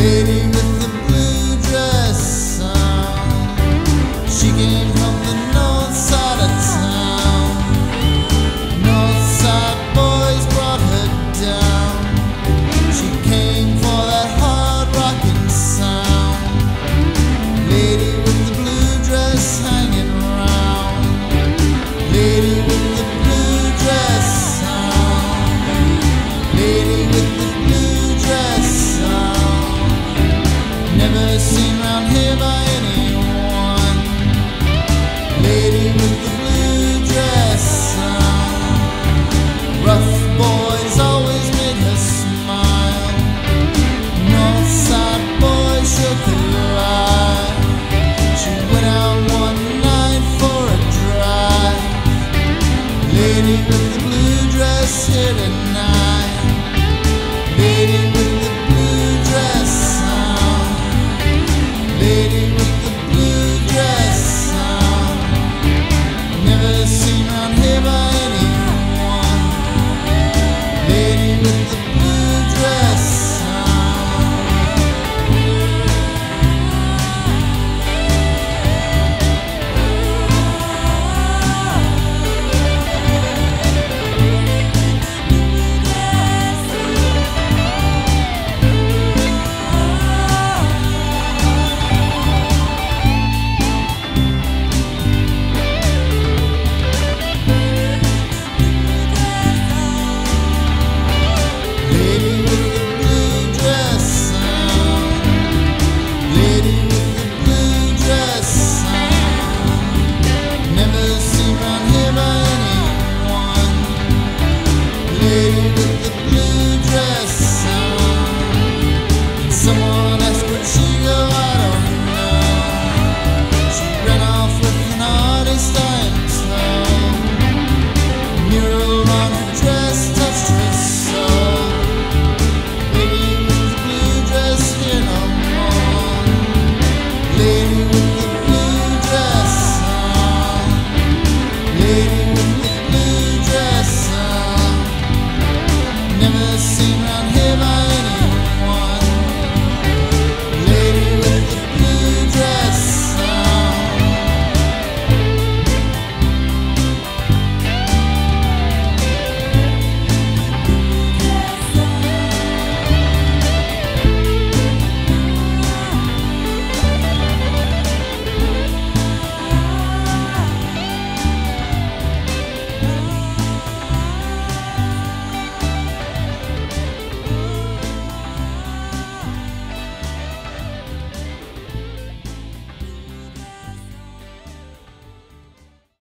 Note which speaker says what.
Speaker 1: Lady with the blue dress on. She came from the north side of town. North side boys brought her down. She came for that hard rockin' sound. Lady with the blue dress hanging round. Lady with the blue dress on. Lady with the blue dress on. Never seen round here by anyone. Lady with the blue dress on. Rough boys always made her smile. Northside boys shook her lie. She went out one night for a drive. Lady with the blue dress hit at night. Lady with the blue dress on. Lady with the blue dress on. Never seen round here by anyone. Lady with the blue dress on. Lady with the blue dress on. Lady with the blue dress on. Never seen round here by anyone. Lady with the blue dress on. And someone asked, would she go out